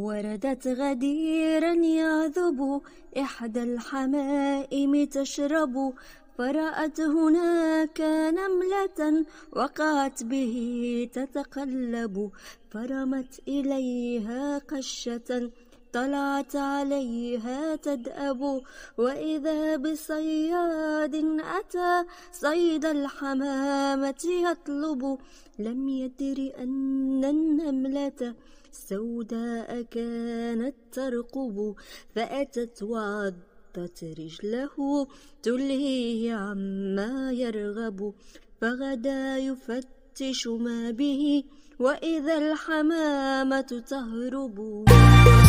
وردت غديرا يعذب إحدى الحمائم تشرب، فرأت هناك نملة وقعت به تتقلب، فرمت إليها قشة طلعت عليها تدأب، وإذا بصياد أتى صيد الحمامة يطلب، لم يدر أن النملة سوداء كانت ترقب، فأتت وعضت رجله تلهيه عما يرغب، فغدا يفتش ما به وإذا الحمامة تهرب.